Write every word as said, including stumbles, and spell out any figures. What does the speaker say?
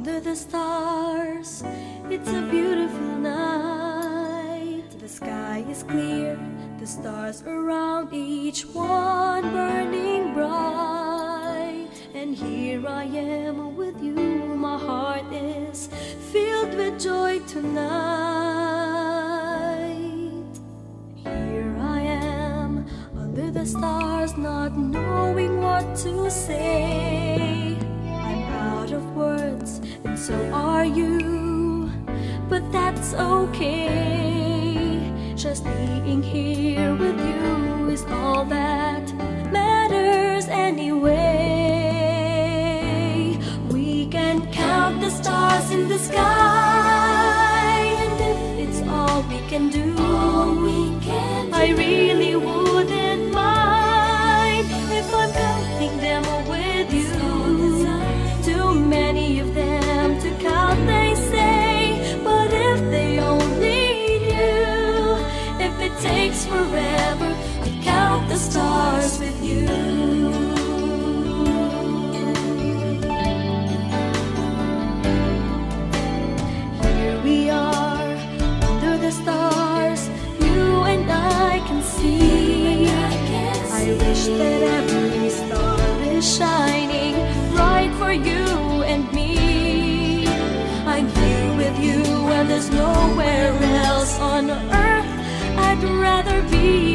Under the stars, it's a beautiful night. The sky is clear, the stars around, each one burning bright. And here I am with you, my heart is filled with joy tonight. Here I am under the stars, not knowing what to say. I'm out of words, and so are you, but that's okay. Just being here with you is all that matters anyway. We can count the stars in the sky, and if it's all we can do, all we can do, I really wouldn't mind if I'm counting them with you. Too many of them to count, they say, but if they only knew, if it takes forever to count the stars with you. Here we are under the stars, you and I can see. I wish that every star is shining bright for you and me. I'm here with you, and there's nowhere else on earth I'd rather be.